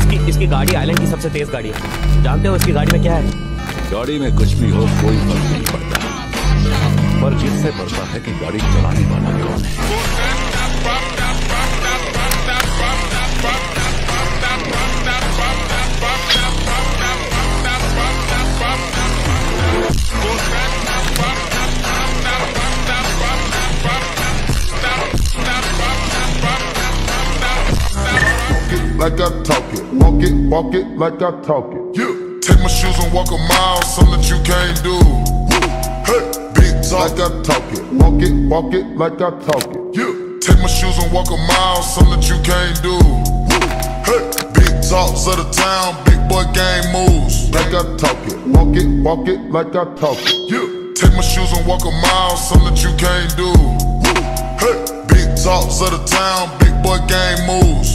इसकी गाड़ी आइलैंड की सबसे तेज गाड़ी है। जानते हो इसकी गाड़ी में क्या है? गाड़ी में कुछ भी हो कोई फर्क नहीं पड़ता, पर जिससे पड़ता है कि गाड़ी चलाने वाला कौन है। Like I talk it, walk it like I talk it. Yeah. Take my shoes and walk a mile, something that you can't do. Hey, big talk. Like I talk it, walk it like I talk it. Yeah. Take my shoes and walk a mile, something that you can't do. Hey, big talks of the town, big boy gang moves. Like I talk it, walk it like I talk it. Yeah. Take my shoes and walk a mile, something that you can't do. Hey, big talks of the town, big boy gang moves.